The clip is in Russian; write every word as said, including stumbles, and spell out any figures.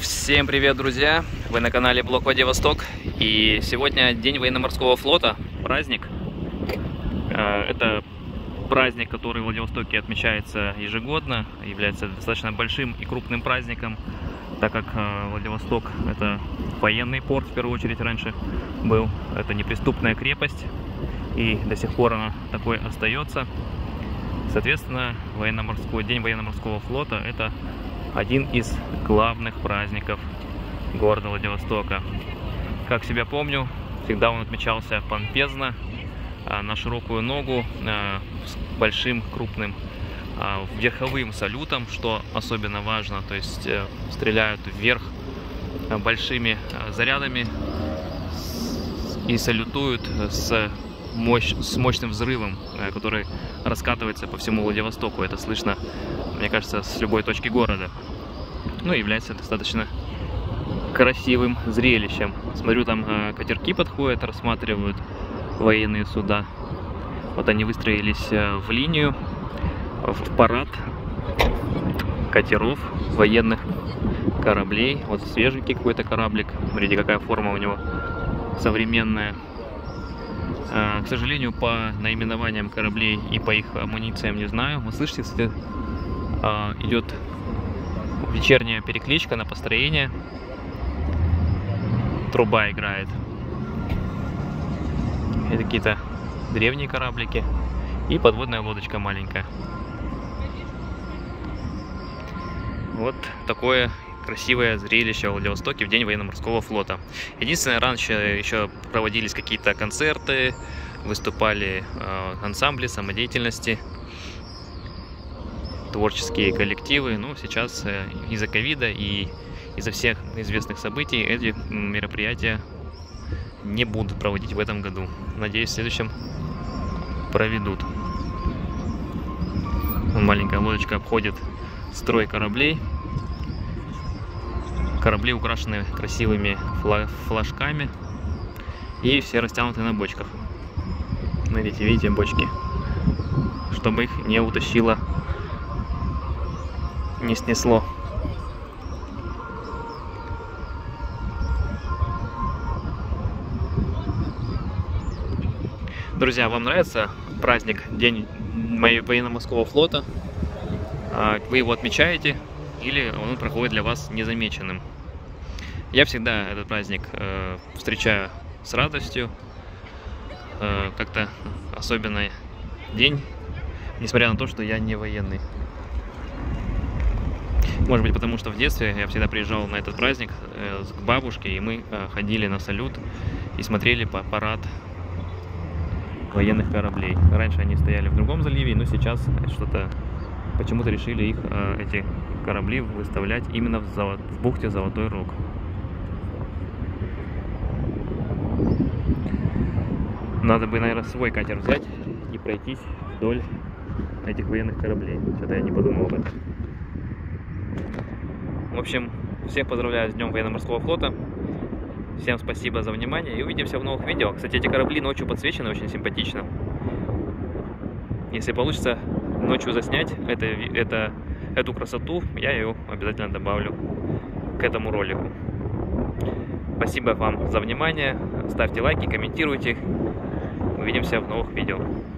Всем привет, друзья! Вы на канале Блог Владивосток. И сегодня День военно-морского флота, праздник. Это праздник, который в Владивостоке отмечается ежегодно, является достаточно большим и крупным праздником, так как Владивосток — это военный порт, в первую очередь раньше был. Это неприступная крепость, и до сих пор она такой остается. Соответственно, военно-морской день военно-морского флота — это один из главных праздников города Владивостока. Как себя помню, всегда он отмечался помпезно, на широкую ногу, с большим крупным верховым салютом, что особенно важно. То есть стреляют вверх большими зарядами и салютуют с, мощь, с мощным взрывом, который раскатывается по всему Владивостоку. Это слышно, мне кажется, с любой точки города. Ну, является достаточно красивым зрелищем. Смотрю, там э, катерки подходят, рассматривают военные суда. Вот они выстроились э, в линию, в парад катеров, военных кораблей. Вот свеженький какой-то кораблик. Смотрите, какая форма у него современная. Э, к сожалению, по наименованиям кораблей и по их амунициям не знаю. Вы слышите, кстати, э, идет вечерняя перекличка на построение. Труба играет. Это какие-то древние кораблики. И подводная лодочка маленькая. Вот такое красивое зрелище в Владивостоке в День военно-морского флота. Единственное, раньше еще проводились какие-то концерты, выступали э, ансамбли самодеятельности, творческие коллективы. Но сейчас из-за ковида и из-за всех известных событий эти мероприятия не будут проводить в этом году. Надеюсь, в следующем проведут. Маленькая лодочка обходит строй кораблей. Корабли украшены красивыми флажками и все растянуты на бочках. Смотрите, видите, бочки, чтобы их не утащило, не снесло. Друзья, вам нравится праздник День военно-морского флота? Вы его отмечаете или он проходит для вас незамеченным? Я всегда этот праздник э, встречаю с радостью. Э, как-то особенный день, несмотря на то, что я не военный. Может быть, потому что в детстве я всегда приезжал на этот праздник э, к бабушке, и мы э, ходили на салют и смотрели по парад военных кораблей. Раньше они стояли в другом заливе, но сейчас что-то почему-то решили их, э, эти корабли, выставлять именно в, Золот... в бухте Золотой Рог. Надо бы, наверное, свой катер взять и пройтись вдоль этих военных кораблей. Что-то я не подумал об этом. В общем, всех поздравляю с Днем военно-морского флота. Всем спасибо за внимание и увидимся в новых видео. Кстати, эти корабли ночью подсвечены очень симпатично. Если получится ночью заснять это, это, эту красоту, я ее обязательно добавлю к этому ролику. Спасибо вам за внимание. Ставьте лайки, комментируйте. Увидимся в новых видео.